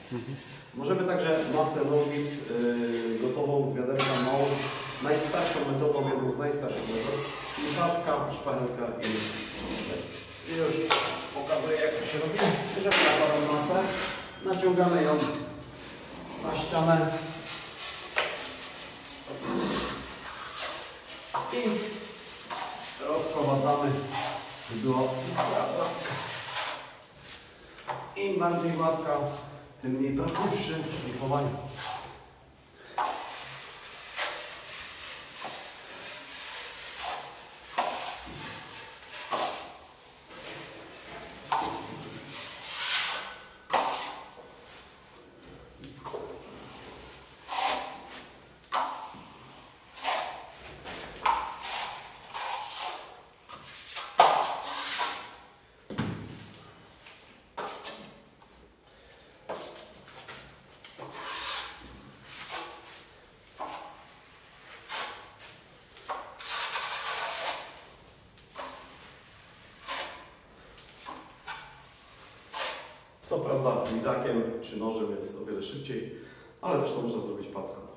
Możemy także masę no-gips gotową z wiaderka nałożyć najstarszą metodą, jedną z najstarszych metod, czyli packa, szpachelka i już pokazuję, jak to się robi. Bierzemy taką masę, naciągamy ją na ścianę i rozprowadzamy, żeby była gładka. Im bardziej gładka, tym mniej pracy przy szlifowaniu. Co prawda lizakiem czy nożem jest o wiele szybciej, ale też to można zrobić packą.